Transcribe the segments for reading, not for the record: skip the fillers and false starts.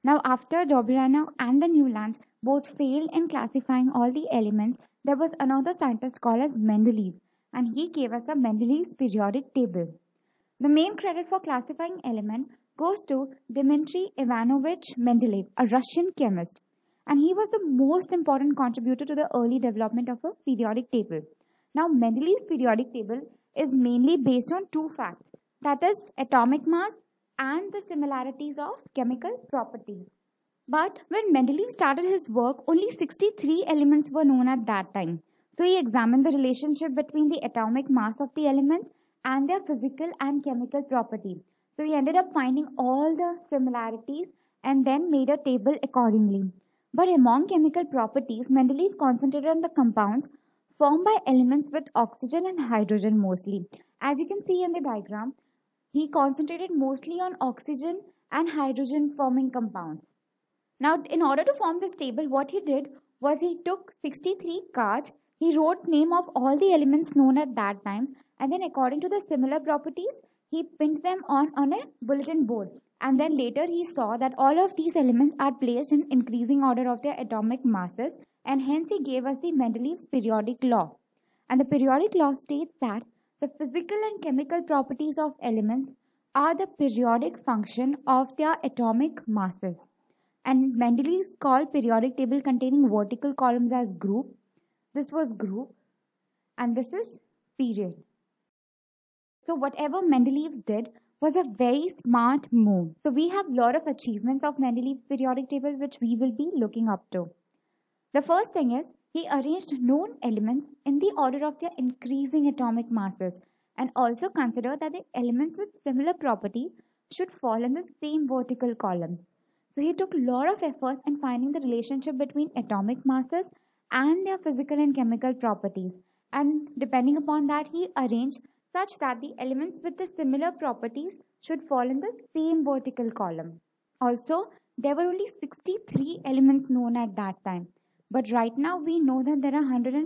Now, after Dobryana and the Newlands both failed in classifying all the elements, there was another scientist called as Mendeleev, and he gave us a Mendeleev's periodic table. The main credit for classifying element goes to Dmitry Ivanovich Mendeleev, a Russian chemist, and he was the most important contributor to the early development of a periodic table. Now, Mendeleev's periodic table is mainly based on two facts, that is, atomic mass and the similarities of chemical properties. But when Mendeleev started his work, only 63 elements were known at that time. So he examined the relationship between the atomic mass of the elements and their physical and chemical properties. So he ended up finding all the similarities and then made a table accordingly. But among chemical properties, Mendeleev concentrated on the compounds formed by elements with oxygen and hydrogen mostly. As you can see in the diagram, he concentrated mostly on oxygen and hydrogen forming compounds. Now, in order to form this table, what he did was he took 63 cards, he wrote name of all the elements known at that time, and then according to the similar properties, he pinned them on a bulletin board. And then later he saw that all of these elements are placed in increasing order of their atomic masses, and hence he gave us the Mendeleev's periodic law. And the periodic law states that the physical and chemical properties of elements are the periodic function of their atomic masses. And Mendeleev called periodic table containing vertical columns as group. This was group and this is period. So whatever Mendeleev did was a very smart move. So we have a lot of achievements of Mendeleev's periodic table which we will be looking up to. The first thing is he arranged known elements in the order of their increasing atomic masses and also considered that the elements with similar properties should fall in the same vertical column. So he took a lot of effort in finding the relationship between atomic masses and their physical and chemical properties. And depending upon that, he arranged such that the elements with the similar properties should fall in the same vertical column. Also, there were only 63 elements known at that time. But right now we know that there are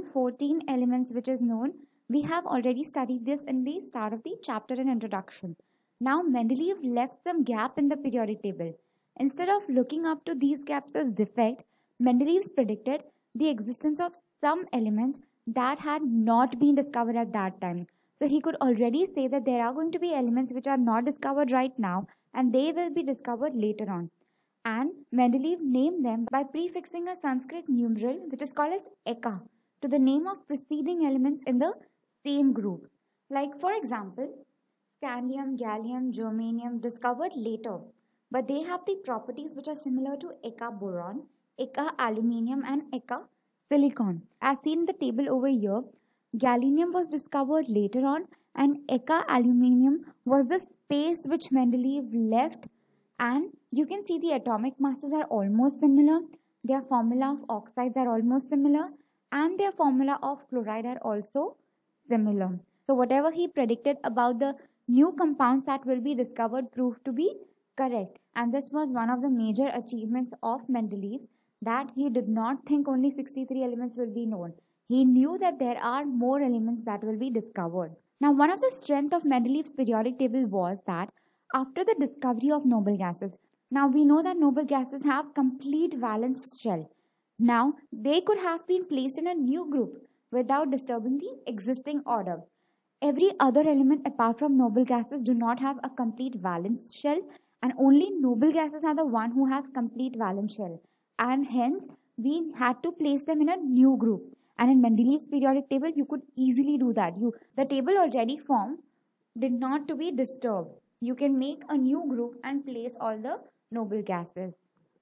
114 elements which is known. We have already studied this in the start of the chapter and introduction. Now Mendeleev left some gap in the periodic table. Instead of looking up to these gaps as defect, Mendeleev predicted the existence of some elements that had not been discovered at that time. So he could already say that there are going to be elements which are not discovered right now and they will be discovered later on. And Mendeleev named them by prefixing a Sanskrit numeral which is called as Eka to the name of preceding elements in the same group. Like for example, scandium, gallium, germanium discovered later, but they have the properties which are similar to Eka boron, Eka aluminium and Eka silicon. As seen in the table over here, gallium was discovered later on and Eka aluminium was the space which Mendeleev left, and you can see the atomic masses are almost similar, their formula of oxides are almost similar and their formula of chloride are also similar. So whatever he predicted about the new compounds that will be discovered proved to be correct, and this was one of the major achievements of Mendeleev, that he did not think only 63 elements will be known. He knew that there are more elements that will be discovered. Now one of the strengths of Mendeleev's periodic table was that after the discovery of noble gases, now we know that noble gases have complete valence shell. Now they could have been placed in a new group without disturbing the existing order. Every other element apart from noble gases do not have a complete valence shell, and only noble gases are the one who have complete valence shell, and hence we had to place them in a new group. And in Mendeleev's periodic table you could easily do that. The table already formed did not to be disturbed. You can make a new group and place all the noble gases.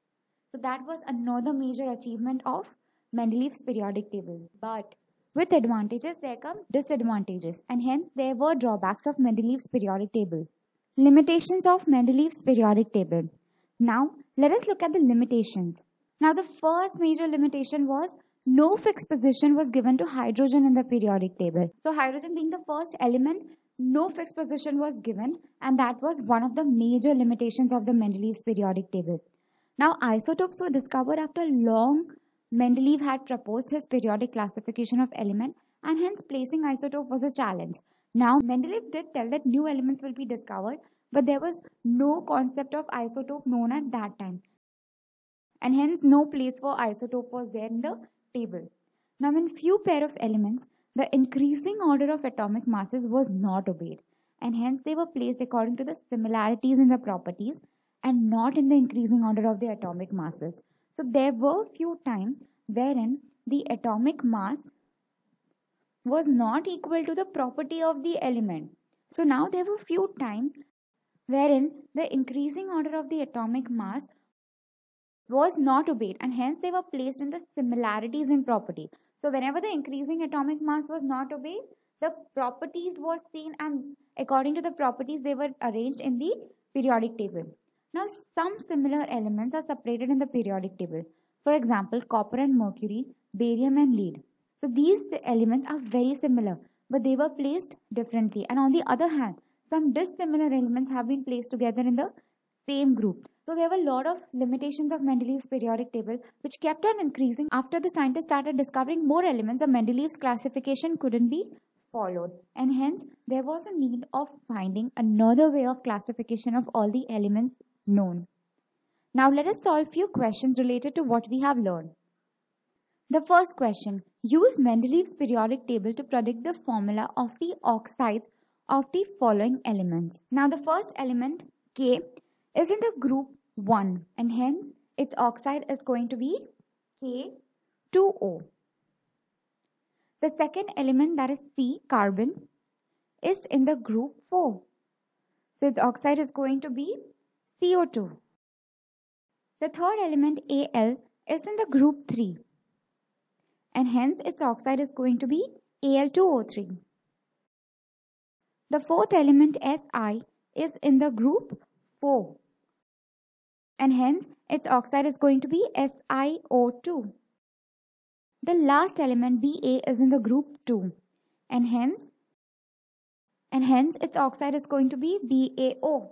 So that was another major achievement of Mendeleev's periodic table. But with advantages there come disadvantages, and hence there were drawbacks of Mendeleev's periodic table. Limitations of Mendeleev's periodic table. Now let us look at the limitations. Now the first major limitation was no fixed position was given to hydrogen in the periodic table. So hydrogen being the first element, no fixed position was given, and that was one of the major limitations of the Mendeleev's periodic table. Now isotopes were discovered after long Mendeleev had proposed his periodic classification of element, and hence placing isotope was a challenge. Now Mendeleev did tell that new elements will be discovered, but there was no concept of isotope known at that time. and hence no place for isotope was there in the table. Now, in few pair of elements, the increasing order of atomic masses was not obeyed, and hence they were placed according to the similarities in the properties and not in the increasing order of the atomic masses. So there were few times wherein the atomic mass was not equal to the property of the element. So now there were few times wherein the increasing order of the atomic mass was not obeyed, and hence they were placed in the similarities in property. So whenever the increasing atomic mass was not obeyed, the properties was seen, and according to the properties they were arranged in the periodic table. Now some similar elements are separated in the periodic table. For example, copper and mercury, barium and lead. So these elements are very similar, but they were placed differently. And on the other hand, some dissimilar elements have been placed together in the same group. So there were a lot of limitations of Mendeleev's periodic table, which kept on increasing after the scientists started discovering more elements. And Mendeleev's classification couldn't be followed, and hence there was a need of finding another way of classification of all the elements known. Now let us solve few questions related to what we have learned. The first question: use Mendeleev's periodic table to predict the formula of the oxides of the following elements. Now the first element, K, is in the group 1, and hence its oxide is going to be K2O. The second element, that is C, carbon, is in the group 4. So its oxide is going to be CO2. The third element, Al, is in the group 3, and hence its oxide is going to be Al2O3. The fourth element, Si, is in the group 4, and hence its oxide is going to be SiO2. The last element, Ba, is in the group 2, and hence its oxide is going to be BaO.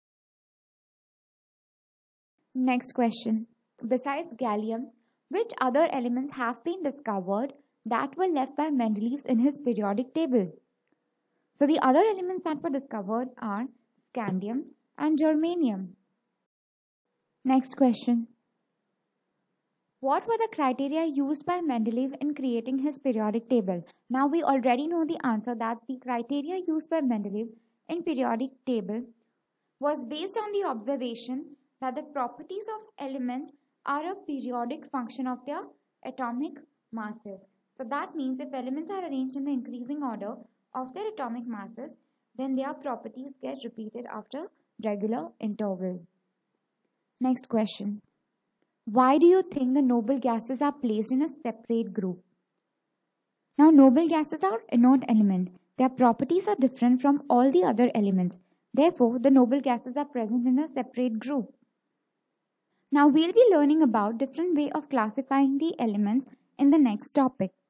Next question: besides gallium, which other elements have been discovered that were left by Mendeleev in his periodic table? So the other elements that were discovered are scandium and germanium. Next question: what were the criteria used by Mendeleev in creating his periodic table? Now we already know the answer, that the criteria used by Mendeleev in periodic table was based on the observation that the properties of elements are a periodic function of their atomic masses. So that means if elements are arranged in the increasing order of their atomic masses, then their properties get repeated after regular interval. Next question: why do you think the noble gases are placed in a separate group? Now noble gases are inert elements. Their properties are different from all the other elements. Therefore, the noble gases are present in a separate group. Now we'll be learning about different way of classifying the elements in the next topic.